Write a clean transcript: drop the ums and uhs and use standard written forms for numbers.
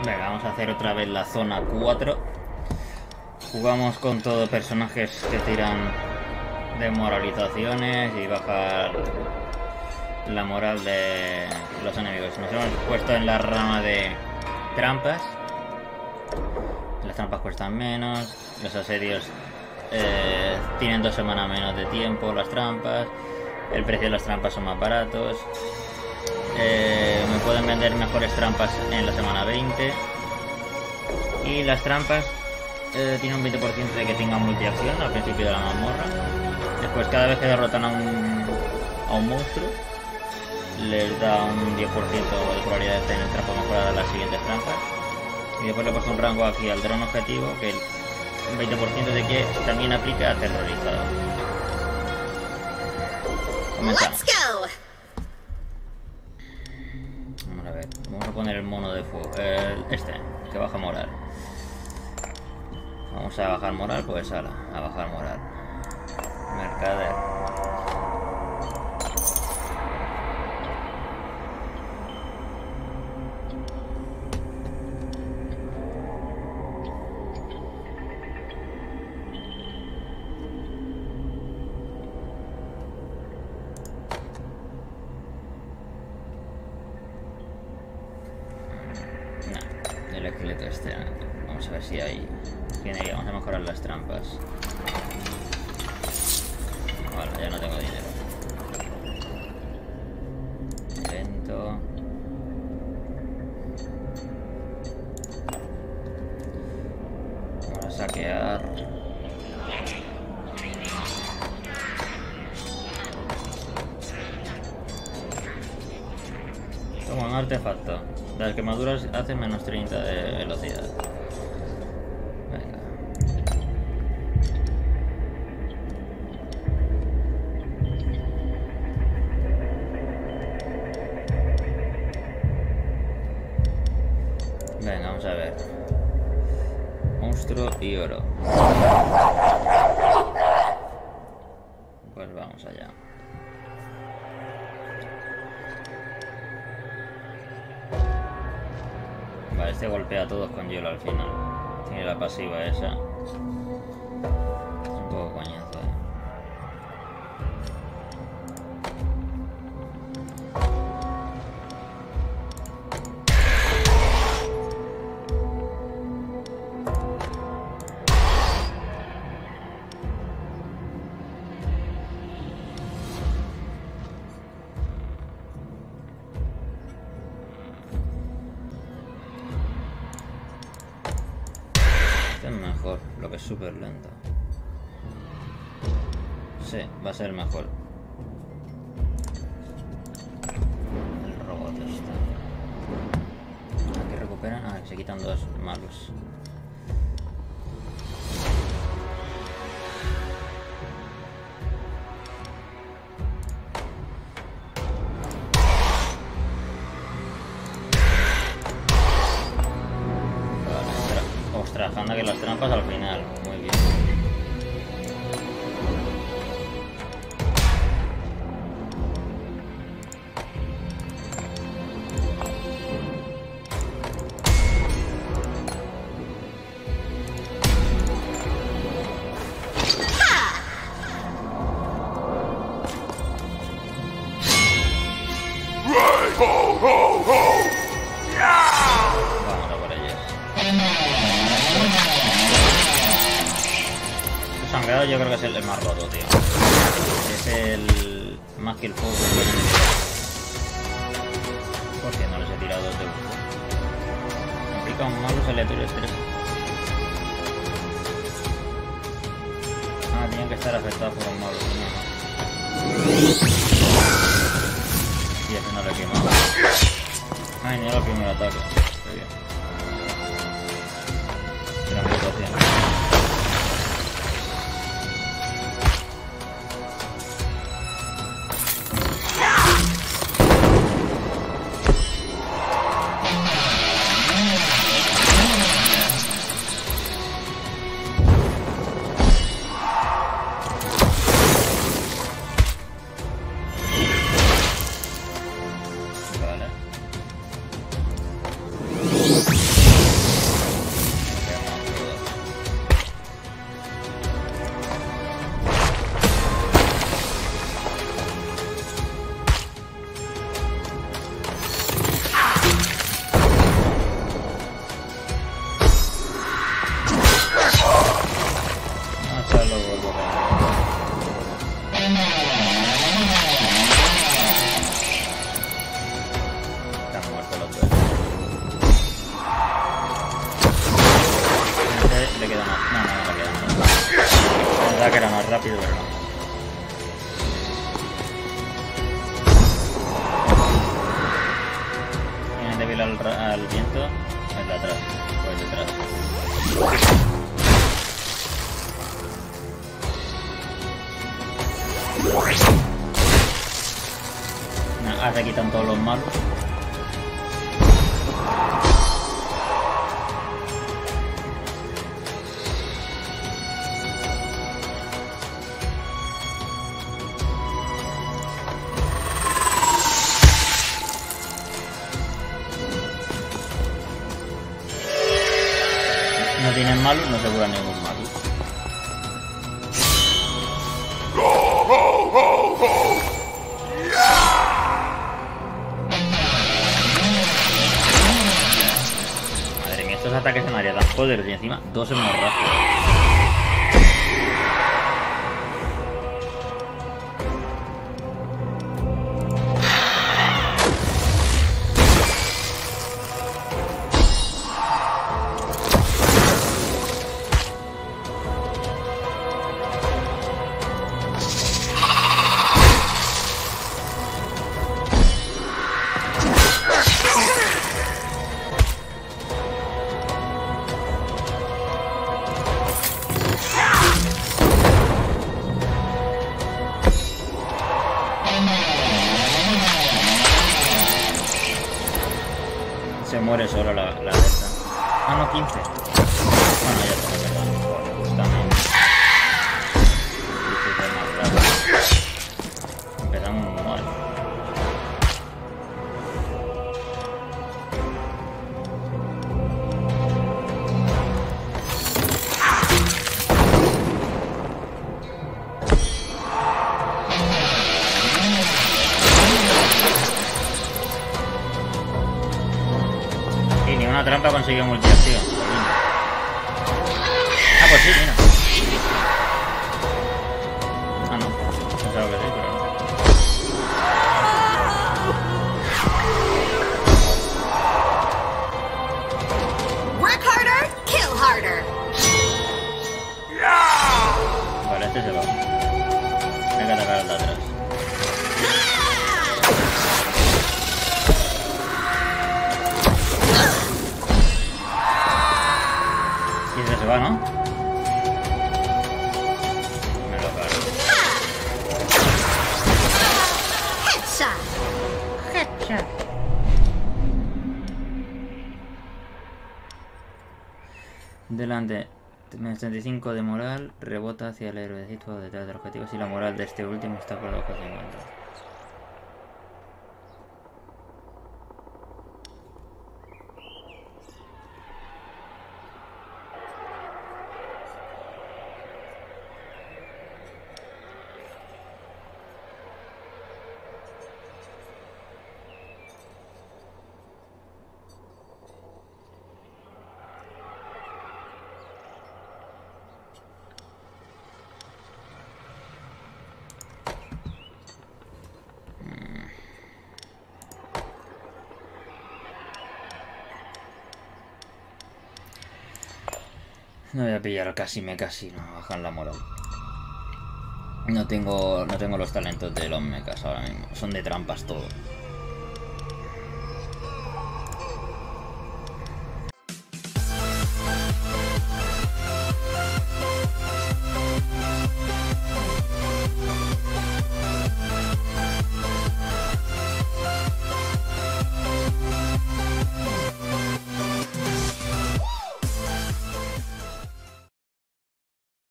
Venga, vamos a hacer otra vez la zona 4. Jugamos con todos personajes que tiran desmoralizaciones y bajar la moral de los enemigos. Nos hemos puesto en la rama de trampas. Las trampas cuestan menos. Los asedios tienen 2 semanas menos de tiempo. Las trampas. El precio de las trampas son más baratos. Me pueden vender mejores trampas en la semana 20. Y las trampas tienen un 20% de que tengan multiacción al principio de la mazmorra. Después, cada vez que derrotan a un monstruo, les da un 10% de probabilidad de tener trampas mejoradas las siguientes trampas. Y después le he puesto un rango aquí al dron objetivo, que el 20% de que también aplica a terrorizado. Comenzamos. Vamos a ver, vamos a poner el mono de fuego, que baja moral. Vamos a bajar moral, pues a bajar moral. Mercader. No, el esqueleto este. Vamos a ver si hay. Vamos a mejorar las trampas. Vale, ya no tengo dinero. Lento. Vamos a saquear. Toma un artefacto. Las quemaduras hacen menos 30 de velocidad. Venga, vamos a ver. Monstruo y oro. Pues vamos allá. Vale, este golpea a todos con hielo al final. Tiene la pasiva esa. Es un poco coñazo, mejor, lo que es súper lento. Sí, va a ser mejor. El robot está. Aquí recuperan. Ah, se quitan 2 malos. Ostras, anda que las trampas al final. Muy bien. Vamos a por ellas. El sangrado yo creo que es el más roto, tío. Es el más que el fuego. ¿Por qué no les he tirado de gusto? Aplica un malos aleatorios 3. Ah, tenían que estar afectados por un malo. Y ese no le he quemado. Ay, no era el primer ataque. Qué bien. Era mi situación. rápido, pero no. Tiene débil al viento. Es de atrás. Pues detrás. Ahora te quitan todos los malos. No tienen malos, no se cura ningún malo. Madre mía, estos ataques se me harían tan poderosos y encima dos hemorragias. Se muere solo la de esta. Ah, no, 15. Bueno, ya está, perdón. Pues también. Difícil más rápido. Empezamos muy mal. Una trampa consiguió multiacción. Ah, pues sí, mira. Ah, no. Pensaba que sí, pero no. Work harder, kill harder. Vale, este se va. Hay que atacar al de atrás. Se va, ¿no? Me lo paro. Headshot. Headshot. Delante. 35 de moral. Rebota hacia el héroecito detrás del objetivo. Si la moral de este último está por debajo de 50. No voy a pillar casi mechas y no bajan la moral. No tengo los talentos de los mechas ahora mismo. Son de trampas todos.